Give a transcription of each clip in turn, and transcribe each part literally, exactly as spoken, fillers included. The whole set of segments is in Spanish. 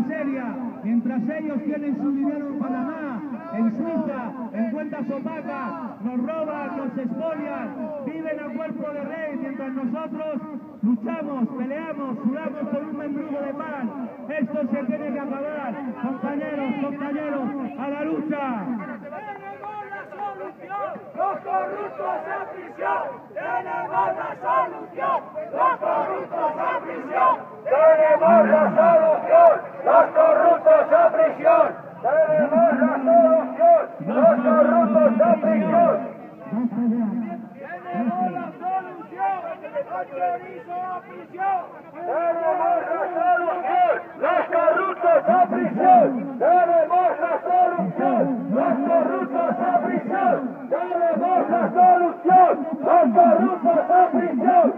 miseria, mientras ellos tienen su dinero en Panamá, en Suiza, en cuentas opacas, nos roban, nos expolian, viven a cuerpo de rey, mientras nosotros luchamos, peleamos, sudamos por un mendrugo de pan. Esto se tiene que acabar, compañeros, compañeros, a la lucha. Los corruptos a prisión, tenemos la solución. Los corruptos a prisión, tenemos la solución. Los corruptos a prisión, tenemos la solución. Los corruptos a prisión. Tenemos la solución. Los chorizo a prisión. Tenemos la solución. Los corruptos a prisión. Tenemos la solución. Los corruptos a prisión. Tenemos la solución. Los corruptos a prisión.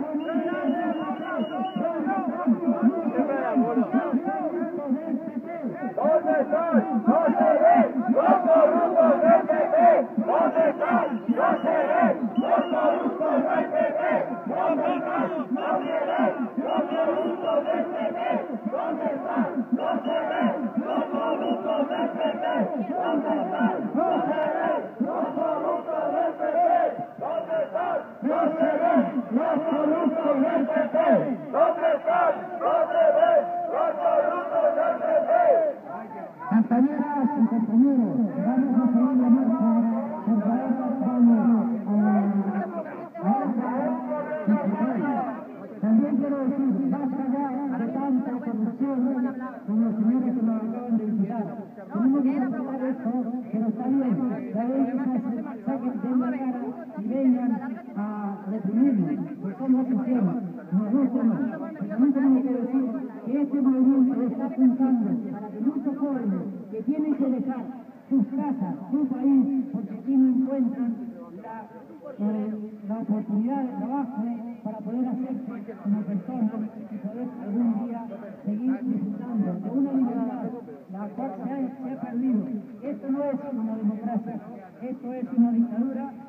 ¿Dónde están? No se ven los corruptos del P P. ¿Dónde están? No se ven los corruptos del P P. ¿Dónde están? No se ven los corruptos del P P. ¿Dónde están? No se ven los corruptos del P P. ¿Dónde están? No se ven los corruptos del P P. ¿Dónde están? No se ven los corruptos del P P. ¿Dónde están? No se ven los corruptos del P P. Compañeras y compañeros, vamos a seguir la marcha. Por favor, vamos a también quiero decir, basta ya de tanta corrupción como los señores que nos acaban de visitar. Tenemos que acabar esto, pero está bien, la vez que saquen de la cara y vengan a reprimirnos, porque somos cristianos, nos gusta más. También tenemos que decir que este movimiento está apuntando para que muchos jóvenes que tienen que dejar sus casas, su país, porque aquí no encuentran la, eh, la oportunidad de trabajo para poder hacerse como personas y poder algún día seguir disfrutando de una libertad la cual se ha, se ha perdido. Esto no es una democracia, esto es una dictadura.